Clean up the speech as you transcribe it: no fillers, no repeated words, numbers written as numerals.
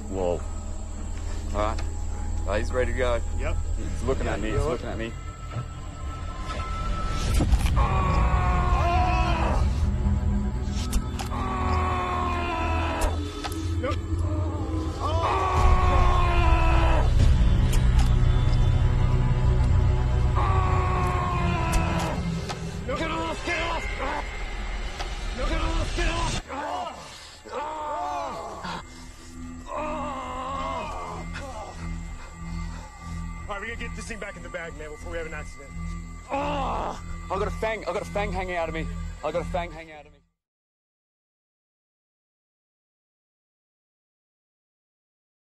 Whoa. Alright. Oh, he's ready to go. Yep. He's looking at me. He's looking at me. All right, we gotta get this thing back in the bag, man, before we have an accident. I got a fang hanging out of me.